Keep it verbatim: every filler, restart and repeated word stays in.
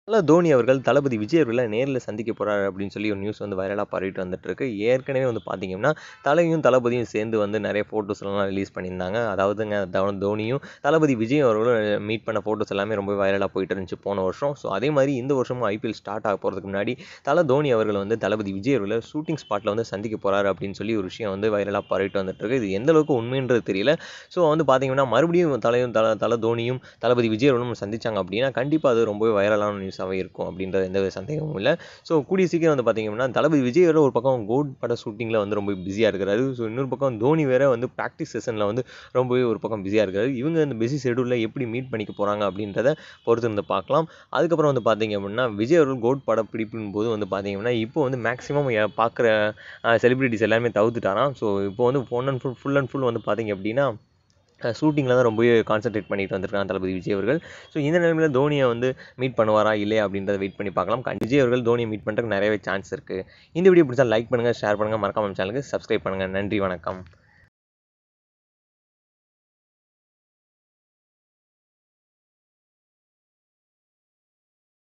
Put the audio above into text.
தல தோனி அவர்கள் தளபதி விஜய் அவர்களை நேரில் சந்திக்க போறாரு அப்படின்னு சொல்லி ஒரு நியூஸ் வந்து வைரலாக பரவிட்டு வந்துட்டு இருக்கு. ஏற்கனவே வந்து பார்த்தீங்கன்னா தலையும் தளபதியும் சேர்ந்து வந்து நிறைய ஃபோட்டோஸ்லாம் ரிலீஸ் பண்ணியிருந்தாங்க. அதாவதுங்க தவ- தோனியும் தளபதி விஜய் அவர்களும் மீட் பண்ண ஃபோட்டோஸ் எல்லாமே ரொம்ப வைரலாக போயிட்டு இருந்துச்சு போன வருஷம். ஸோ அதே மாதிரி இந்த வருஷமும் ஐபிஎல் ஸ்டார்ட் ஆக போகிறதுக்கு முன்னாடி தல தோனி அவர்கள் வந்து தளபதி விஜய் அவர்களை ஷூட்டிங் ஸ்பாட்டில் வந்து சந்திக்க போறாரு அப்படின்னு சொல்லி ஒரு விஷயம் வந்து வைரலாக பரவிட்டு வந்துட்டு இருக்கு. இது எந்த அளவுக்கு உண்மைன்றது தெரியல. ஸோ வந்து பார்த்தீங்கன்னா மறுபடியும் தலையும் தல தல தோனியும் தளபதி விஜய் அவர்களும் சந்திச்சாங்க அப்படின்னா கண்டிப்பாக அது ரொம்பவே வைரலான நியூஸாகவே இருக்கும் அப்படின்ற எந்த ஒரு சந்தேகமும் இல்லை. ஸோ கூடிய சீக்கிரம் வந்து பார்த்தீங்கன்னா தளபதி விஜய் வேற ஒரு பக்கம் கோட் பட ஷூட்டிங்கில் வந்து ரொம்ப பிஸியாக இருக்கிறாரு. ஸோ இன்னொரு பக்கம் தோனி வேற வந்து ப்ராக்டிஸ் செஷனில் வந்து ரொம்பவே ஒரு பக்கம் பிஸியாக இருக்காரு. இவங்க இந்த பிஸி ஷெடியூலில் எப்படி மீட் பண்ணிக்க போகிறாங்க அப்படின்றத பொறுத்து இருந்து பார்க்கலாம். அதுக்கப்புறம் வந்து பார்த்தீங்க அப்படின்னா விஜய் அவர்கள் கோட் பட பிடிப்பின் போது வந்து பார்த்தீங்கன்னா இப்போ வந்து மேக்ஸிமம் பார்க்குற செலிபிரிட்டிஸ் எல்லாருமே தவிர்த்துட்டாராம். ஸோ இப்போ வந்து full and full full and full வந்து பார்த்தீங்க அப்படின்னா ஷூட்டிங்கில் தான் ரொம்பவே கான்சென்ட்ரேட் பண்ணிட்டு வந்திருக்காங்க தளபதி விஜய் அவர்கள். ஸோ இந்த நிலைமையில் தோனியை வந்து மீட் பண்ணுவாரா இல்லையா அப்படின்றத வெயிட் பண்ணி பார்க்கலாம். விஜய் அவர்கள் தோனியை மீட் பண்ணுறதுக்கு நிறையவே சான்ஸ் இருக்குது. இந்த வீடியோ பிடிச்சா லைக் பண்ணுங்கள், ஷேர் பண்ணுங்கள், மறக்காம சேனலுக்கு சப்ஸ்கிரைப் பண்ணுங்கள். நன்றி, வணக்கம்.